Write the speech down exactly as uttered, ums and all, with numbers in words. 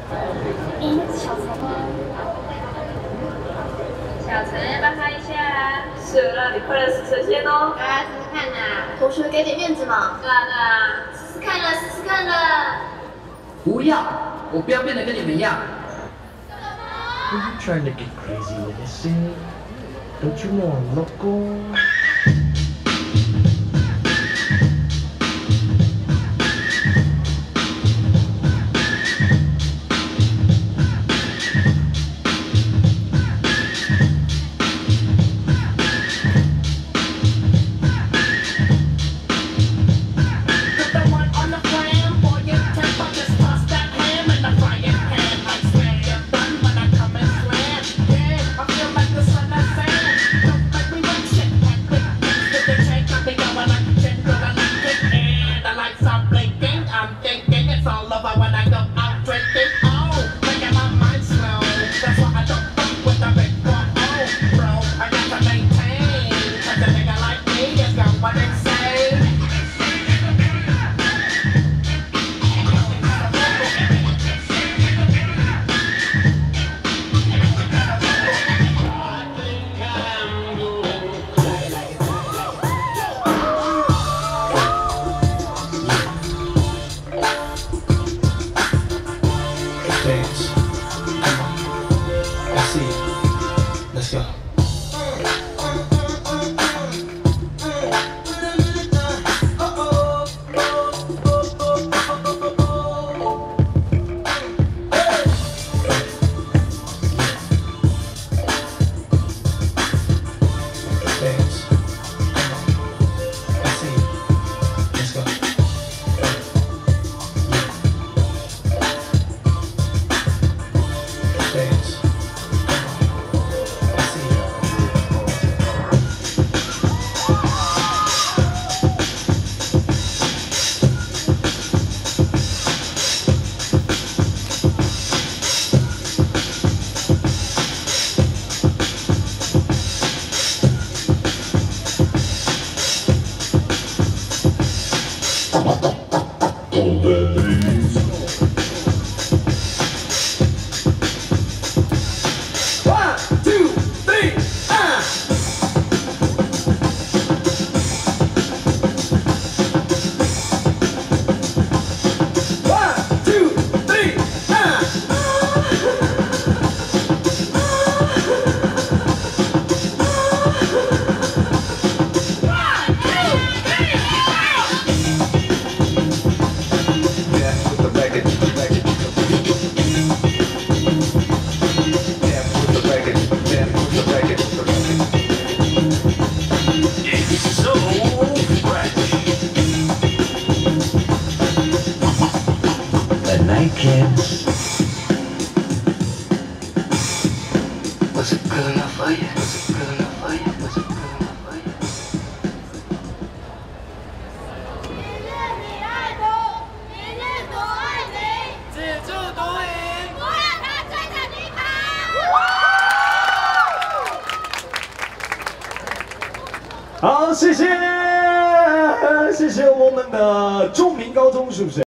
嗯，小陈吗？ 小陈，要不要拍一下？是让你快乐死神仙哦！ 大家试试看呐，同学给点面子嘛。 对啊对啊， 试试看了，试试看了。 不要，我不要变得跟你们一样。 Are you trying to get crazy with this shit? Don't you know I'm local? Dance. Come on. I see you. Let's go. Dance. Come on. I see you. Let's go. Dance. I see you. One, two, three, ah! One, two, three, ah! Yeah, with the record, the record. Yeah, with the record, yeah, with the record, the record. It's so fresh. Good night, kids. Was it good enough for you? Was it good enough for you? Was it good enough for you? 明日你爱读，明日多爱你， 自助独赢。 不让他追着你跑。 好，谢谢，谢谢我们的中明高中，是不是？